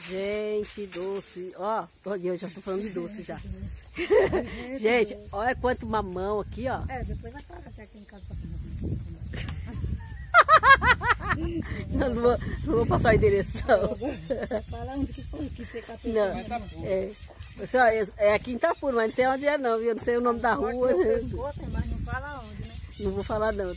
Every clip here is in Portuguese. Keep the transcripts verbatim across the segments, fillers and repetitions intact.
Gente, doce. Ó, eu já tô falando de doce já. Gente, olha quanto mamão aqui, ó. É, depois vai falar até aqui em casa. Não, não, vou, não vou passar o endereço, não. Fala onde que foi que você catou. Não, é, pessoal, é aqui em Itapura, mas não sei onde é, não. Eu não sei o nome da rua. Pescoço, mas não fala onde, né? Não vou falar, não.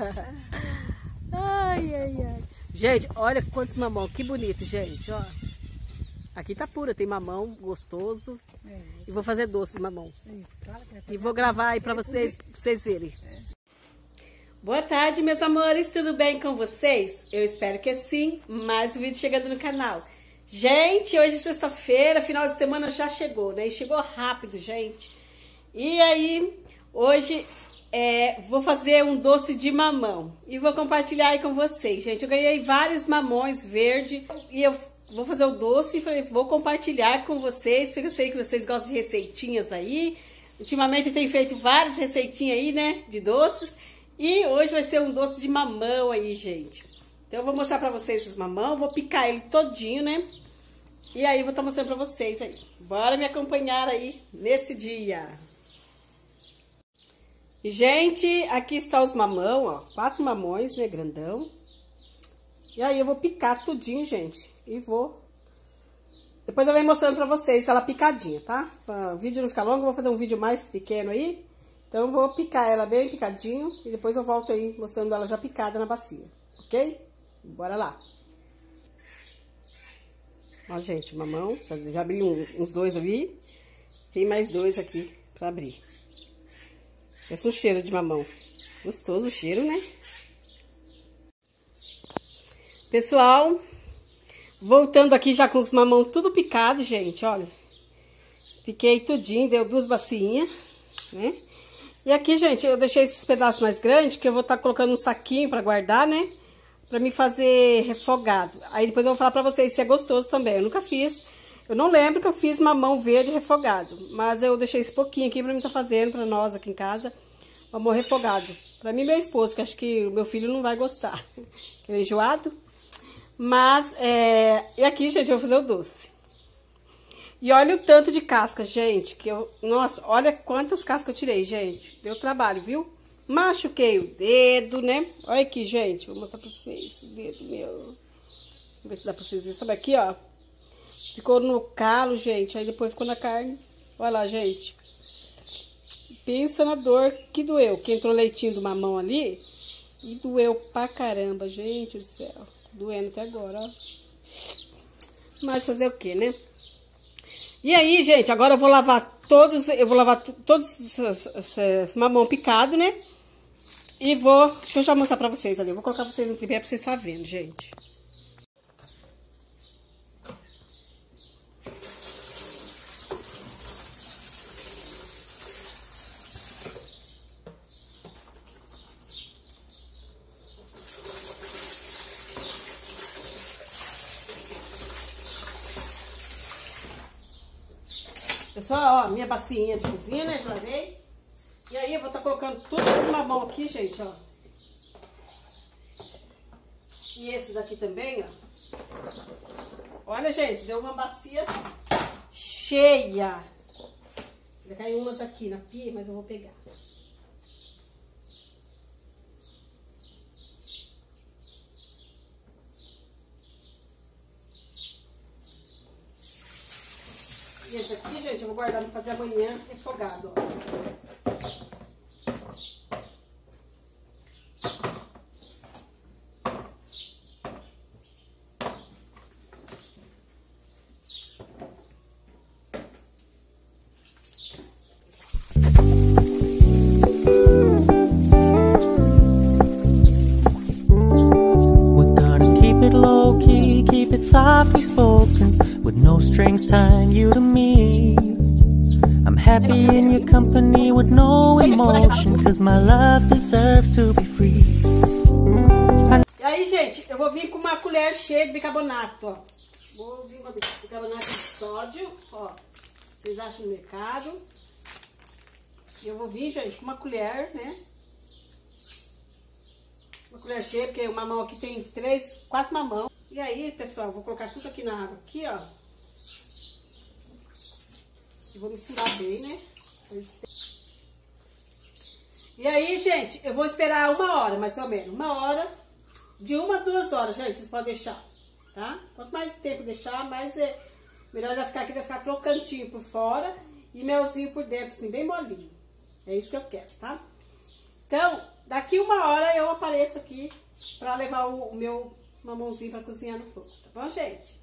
Ai, ai, ai. Gente, olha quantos mamão. Que bonito, gente, ó. Aqui tá pura, tem mamão gostoso. É, e vou fazer doce de mamão. É, claro que e vou gravar aí pra vocês, pra vocês verem. É. Boa tarde, meus amores. Tudo bem com vocês? Eu espero que sim. Mais um vídeo chegando no canal. Gente, hoje é sexta-feira, final de semana já chegou, né? E chegou rápido, gente. E aí, hoje é, vou fazer um doce de mamão. E vou compartilhar aí com vocês, gente. Eu ganhei vários mamões verdes e eu vou fazer o doce e falei, vou compartilhar com vocês, porque eu sei que vocês gostam de receitinhas aí. Ultimamente eu tenho feito várias receitinhas aí, né, de doces. E hoje vai ser um doce de mamão aí, gente. Então eu vou mostrar pra vocês os mamão, vou picar ele todinho, né. E aí eu vou estar mostrando pra vocês aí. Bora me acompanhar aí nesse dia. E, gente, aqui está os mamão, ó. Quatro mamões, né, grandão. E aí eu vou picar tudinho, gente. E vou... Depois eu venho mostrando pra vocês ela picadinha, tá? Pra o vídeo não ficar longo, eu vou fazer um vídeo mais pequeno aí. Então eu vou picar ela bem picadinho. E depois eu volto aí mostrando ela já picada na bacia. Ok? Bora lá. Ó, gente, o mamão. Já abri um, uns dois ali. Tem mais dois aqui pra abrir. Esse é um cheiro de mamão. Gostoso o cheiro, né? Pessoal... Voltando aqui já com os mamão tudo picado, gente, olha. Piquei tudinho, deu duas bacinhas, né? E aqui, gente, eu deixei esses pedaços mais grandes, que eu vou estar tá colocando um saquinho pra guardar, né? Pra me fazer refogado. Aí depois eu vou falar pra vocês se é gostoso também. Eu nunca fiz, eu não lembro que eu fiz mamão verde refogado. Mas eu deixei esse pouquinho aqui pra mim tá fazendo, pra nós aqui em casa, mamão refogado. Pra mim e meu esposo, que acho que o meu filho não vai gostar. Que é enjoado. Mas, é... E aqui, gente, eu vou fazer o doce. E olha o tanto de casca, gente, que eu... Nossa, olha quantas cascas eu tirei, gente. Deu trabalho, viu? Machuquei o dedo, né? Olha aqui, gente, vou mostrar pra vocês o dedo meu. Vamos ver se dá pra vocês verem. Sabe aqui, ó? Ficou no calo, gente, aí depois ficou na carne. Olha lá, gente. Pensa na dor que doeu. Que entrou leitinho do mamão ali e doeu pra caramba, gente do céu. Doendo até agora, ó. Mas fazer o que, né? E aí, gente, agora eu vou lavar todos, eu vou lavar todos esses, esses mamão picado, né? E vou, deixa eu já mostrar pra vocês ali. Eu vou colocar vocês no tripé pra vocês estarem vendo, gente. Pessoal, ó, minha bacinha de cozinha, né, já lavei. E aí eu vou estar colocando todos esses mamão aqui, gente, ó. E esses aqui também, ó. Olha, gente, deu uma bacia cheia. Vai cair umas aqui na pia, mas eu vou pegar. E esse aqui, gente, eu vou guardar pra fazer amanhã refogado, ó. We're gonna keep it low key, keep it softly spoken. With no strings tying you to me. I'm happy in your company with no emotion, cause my love deserves to be free. E aí, gente, eu vou vir com uma colher cheia de bicarbonato, ó. Vou vir com bicarbonato de sódio, ó. Vocês acham no mercado. Eu vou vir, gente, com uma colher, né? Uma colher cheia, porque o mamão aqui tem três, quatro mamão. E aí, pessoal, vou colocar tudo aqui na água, aqui, ó. E vou misturar bem, né? E aí, gente, eu vou esperar uma hora, mais ou menos. Uma hora, de uma a duas horas, gente, vocês podem deixar, tá? Quanto mais tempo deixar, mais é... melhor vai ficar aqui, vai ficar crocantinho por fora e melzinho por dentro, assim, bem molinho. É isso que eu quero, tá? Então, daqui uma hora eu apareço aqui pra levar o, o meu mamãozinho pra cozinhar no fogo, tá bom, gente?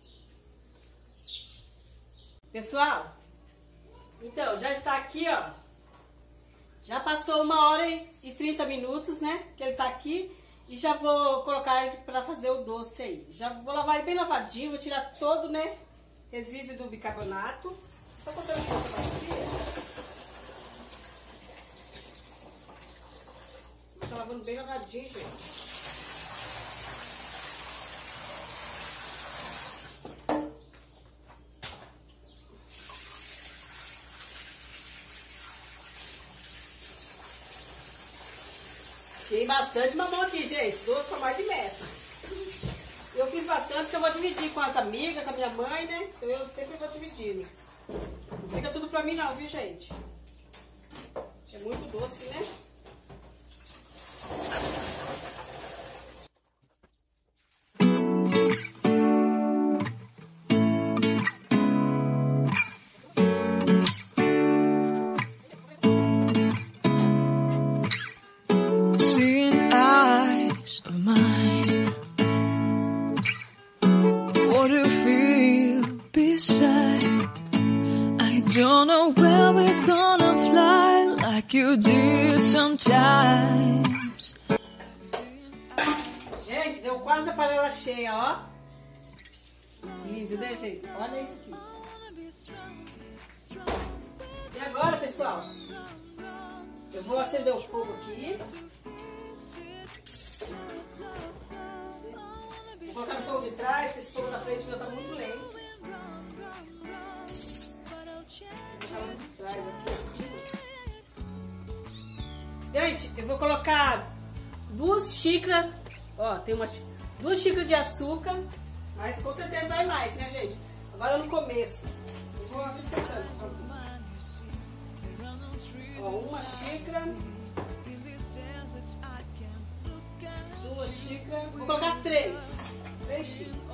Pessoal, então, já está aqui, ó. Já passou uma hora e trinta minutos, né? Que ele tá aqui. E já vou colocar ele pra fazer o doce aí. Já vou lavar ele bem lavadinho, vou tirar todo, né? Resíduo do bicarbonato. Tô botando aqui essa bacia. Tá lavando bem lavadinho, gente. Tem bastante mamão aqui, gente. Doce pra mais de meta. Eu fiz bastante, que eu vou dividir com as amigas, com a minha mãe, né? Então eu sempre vou dividindo. Não fica tudo pra mim não, viu, gente? É muito doce, né? Don't know where we're gonna fly like you did sometimes. Gente, deu quase a panela cheia, ó. Lindo, né, gente? Olha isso aqui. E agora, pessoal, eu vou acender o fogo aqui. Vou colocar no fogo de trás, que esse fogo da frente já tá muito lento. Gente, eu vou colocar duas xícaras, ó, tem uma duas xícaras de açúcar, mas com certeza vai mais, né, gente? Agora no começo, eu vou acrescentando. Ó, uma xícara, duas xícaras, vou colocar três, três xícaras.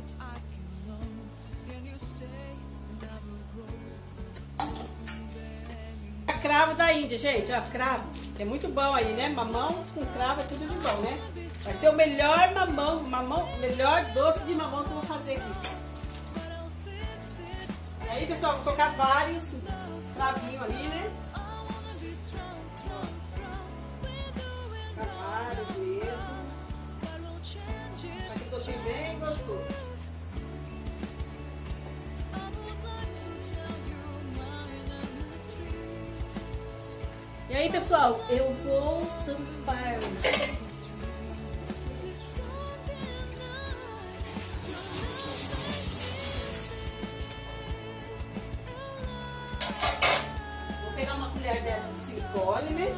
Cravo da Índia, gente, ó, cravo, é muito bom aí, né? Mamão com cravo é tudo de bom, né? Vai ser o melhor mamão, mamão, melhor doce de mamão que eu vou fazer aqui. E aí, pessoal, vou colocar vários cravinhos ali, né? Vou colocar vários mesmo. Aqui um docinho bem gostoso. E aí, pessoal, eu vou tampar. Vou pegar uma colher dessa de silicone, né?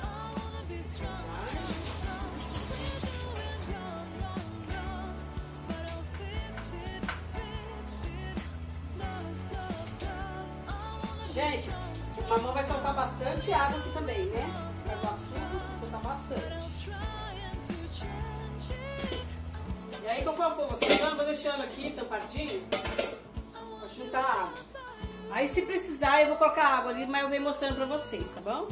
Gente, o mamão vai soltar bastante água aqui também, né? Vai do açúcar, vai soltar bastante. E aí, conforme eu for você, eu vou deixando aqui tampadinho pra juntar a água. Aí, se precisar, eu vou colocar água ali, mas eu venho mostrando pra vocês, tá bom?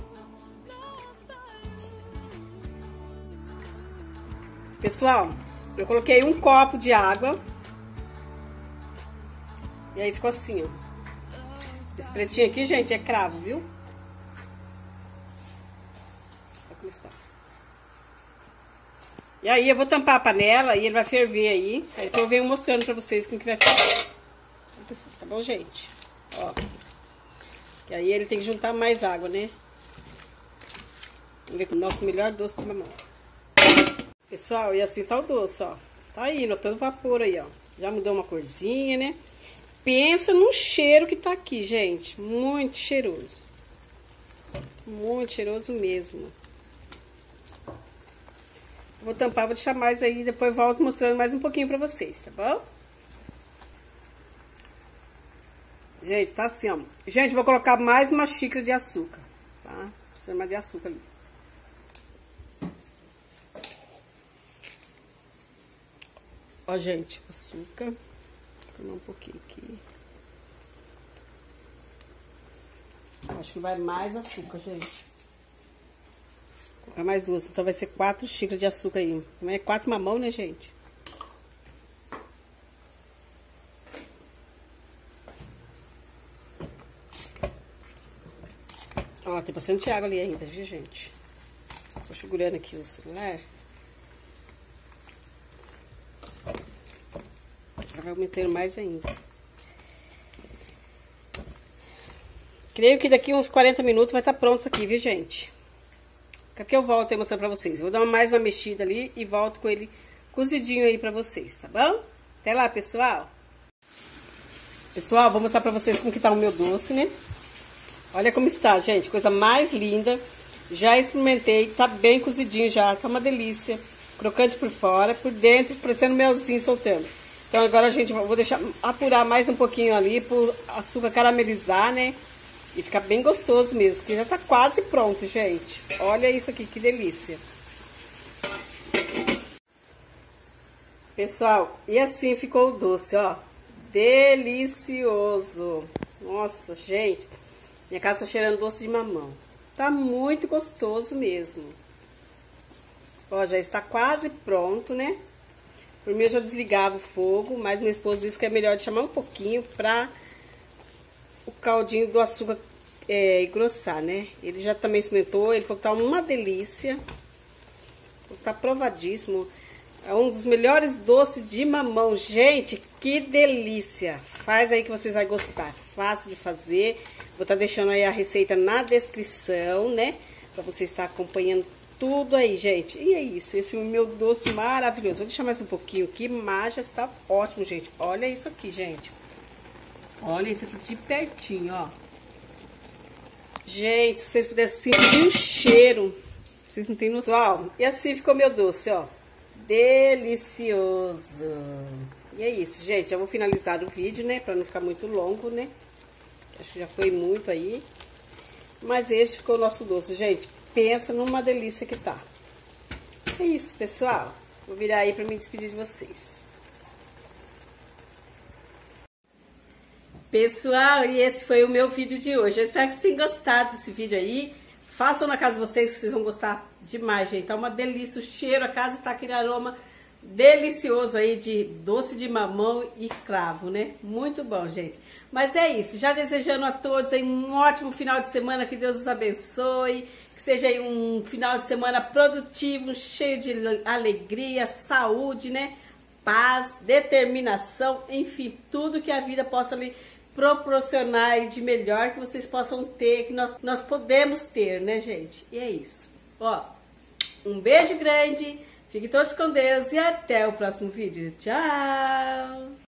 Pessoal, eu coloquei um copo de água. E aí ficou assim, ó. Esse pretinho aqui, gente, é cravo, viu? Olha como está. E aí eu vou tampar a panela e ele vai ferver aí. Aí eu venho mostrando pra vocês como que vai ficar. Tá bom, gente? Ó. E aí ele tem que juntar mais água, né? Vamos ver com o nosso melhor doce de mamão. Pessoal, e assim tá o doce, ó. Tá aí, notando vapor aí, ó. Já mudou uma corzinha, né? Pensa no cheiro que tá aqui, gente. Muito cheiroso. Muito cheiroso mesmo. Vou tampar, vou deixar mais aí, depois volto mostrando mais um pouquinho pra vocês, tá bom? Gente, tá assim, ó. Gente, vou colocar mais uma xícara de açúcar, tá? Precisa mais de açúcar ali. Ó, gente, açúcar. Vou colocar um pouquinho aqui. Acho que vai mais açúcar, gente. Vou colocar mais duas, então vai ser quatro xícaras de açúcar aí. Também é quatro mamão, né, gente? Ó, tem bastante água ali ainda, viu, gente? Tô segurando aqui o celular. Vai aumentando mais ainda. Creio que daqui uns quarenta minutos vai estar pronto isso aqui, viu, gente? Daqui a pouco eu volto aí mostrando pra vocês. Vou dar mais uma mexida ali e volto com ele cozidinho aí pra vocês, tá bom? Até lá, pessoal! Pessoal, vou mostrar pra vocês como que tá o meu doce, né? Olha como está, gente. Coisa mais linda. Já experimentei, tá bem cozidinho já. Tá uma delícia. Crocante por fora, por dentro, parecendo melzinho soltando. Então agora a gente vou deixar apurar mais um pouquinho ali pro açúcar caramelizar, né? E ficar bem gostoso mesmo, porque já tá quase pronto, gente. Olha isso aqui, que delícia. Pessoal, e assim ficou o doce, ó. Delicioso. Nossa, gente. Minha casa tá cheirando doce de mamão. Tá muito gostoso mesmo. Ó, já está quase pronto, né? Por mim eu já desligava o fogo, mas meu esposo disse que é melhor deixar um pouquinho pra o caldinho do açúcar é, engrossar, né? Ele já também experimentou, ele falou que tá uma delícia. Tá provadíssimo. É um dos melhores doces de mamão. Gente, que delícia! Faz aí que vocês vão gostar. Fácil de fazer. Vou estar deixando aí a receita na descrição, né? Pra você estar acompanhando tudo aí, gente. E é isso. Esse é o meu doce maravilhoso. Vou deixar mais um pouquinho aqui, mas já está ótimo, gente. Olha isso aqui, gente. Olha isso aqui de pertinho, ó. Gente, se vocês pudessem sentir o cheiro. Vocês não têm noção. Ó, e assim ficou meu doce, ó. Delicioso. E é isso, gente. Já vou finalizar o vídeo, né? Pra não ficar muito longo, né? Acho que já foi muito aí. Mas esse ficou o nosso doce, gente. Pensa numa delícia que tá. É isso, pessoal. Vou virar aí pra me despedir de vocês. Pessoal, e esse foi o meu vídeo de hoje. Eu espero que vocês tenham gostado desse vídeo aí. Façam na casa de vocês, que vocês vão gostar demais, gente. Tá uma delícia, o cheiro, a casa tá aquele aroma delicioso aí de doce de mamão e cravo, né? Muito bom, gente. Mas é isso, já desejando a todos aí um ótimo final de semana, que Deus os abençoe, que seja aí um final de semana produtivo, cheio de alegria, saúde, né? Paz, determinação, enfim, tudo que a vida possa lhe proporcionar de melhor que vocês possam ter, que nós, nós podemos ter, né, gente? E é isso. Ó, um beijo grande, fiquem todos com Deus e até o próximo vídeo. Tchau!